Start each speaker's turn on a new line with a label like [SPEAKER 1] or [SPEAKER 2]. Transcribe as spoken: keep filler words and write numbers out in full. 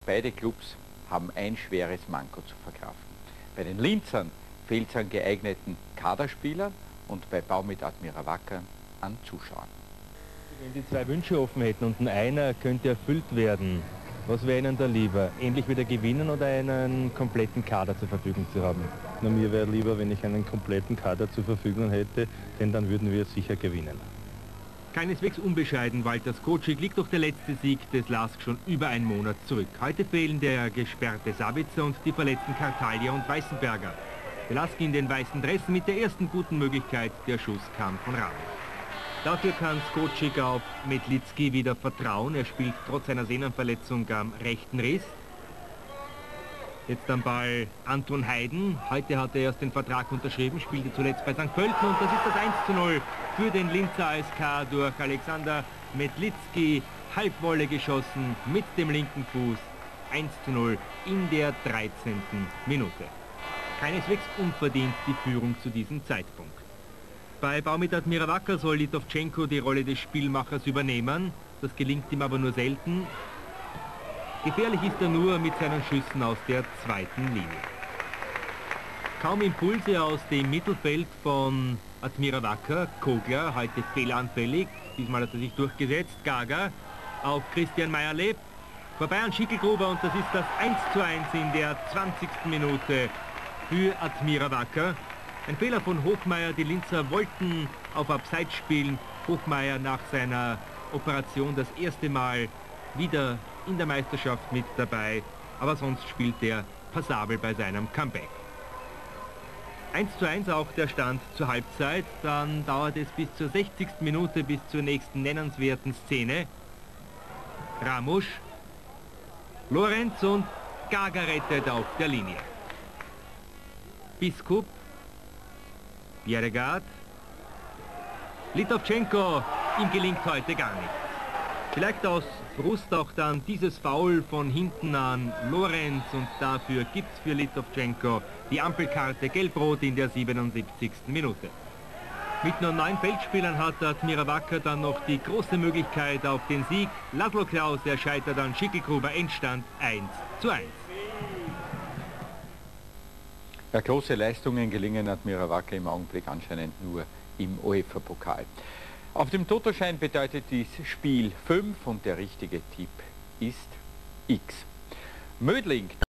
[SPEAKER 1] Beide Clubs haben ein schweres Manko zu verkraften. Bei den Linzern fehlt es an geeigneten Kaderspielern und bei Baumit Admira Wacker an Zuschauern.
[SPEAKER 2] Wenn die zwei Wünsche offen hätten und einer könnte erfüllt werden, was wäre Ihnen da lieber? Ähnlich wieder gewinnen oder einen kompletten Kader zur Verfügung zu haben?
[SPEAKER 3] Na, mir wäre lieber, wenn ich einen kompletten Kader zur Verfügung hätte, denn dann würden wir sicher gewinnen.
[SPEAKER 2] Keineswegs unbescheiden, Walter Skocik liegt doch der letzte Sieg des L A S K schon über einen Monat zurück. Heute fehlen der gesperrte Sabitzer und die verletzten Kartalja und Weißenberger. Der L A S K in den weißen Dressen mit der ersten guten Möglichkeit, der Schuss kam von Rabe. Dafür kann Skocik auf Metlitzki wieder vertrauen. Er spielt trotz seiner Sehnenverletzung am rechten Riss. Jetzt am Ball Anton Heiden. Heute hat er erst den Vertrag unterschrieben, spielte zuletzt bei Sankt Pölten und das ist das eins zu null für den Linzer A S K durch Alexander Metlitzki. Halbwolle geschossen mit dem linken Fuß. eins zu null in der dreizehnten Minute. Keineswegs unverdient die Führung zu diesem Zeitpunkt. Bei Baumit Admira Wacker soll Litovchenko die Rolle des Spielmachers übernehmen. Das gelingt ihm aber nur selten. Gefährlich ist er nur mit seinen Schüssen aus der zweiten Linie. Kaum Impulse aus dem Mittelfeld von Admira Wacker. Kogler, heute fehleranfällig. Diesmal hat er sich durchgesetzt. Gaga auf Christian Meyer-Leeb. Vorbei an Schickelgruber und das ist das eins zu eins in der zwanzigsten Minute für Admira Wacker. Ein Fehler von Hochmeier, die Linzer wollten auf Abseits spielen. Hochmeier nach seiner Operation das erste Mal wieder in der Meisterschaft mit dabei, aber sonst spielt er passabel bei seinem Comeback. eins zu eins auch der Stand zur Halbzeit, dann dauert es bis zur sechzigsten Minute, bis zur nächsten nennenswerten Szene. Ramusch, Lorenz und Gaga rettet auf der Linie. Biskup, Bjerregaard, Litovchenko, ihm gelingt heute gar nichts. Vielleicht aus Frust auch dann dieses Foul von hinten an Lorenz und dafür gibt es für Litovchenko die Ampelkarte gelb-rot in der siebenundsiebzigsten Minute. Mit nur neun Feldspielern hat Admira Wacker dann noch die große Möglichkeit auf den Sieg. Laszlo Klaus, er scheitert an Schickelgruber, Endstand eins zu eins.
[SPEAKER 1] Ja, große Leistungen gelingen Admira Wacker im Augenblick anscheinend nur im UEFA-Pokal. Auf dem Totoschein bedeutet dies Spiel fünf und der richtige Tipp ist X. Mödling.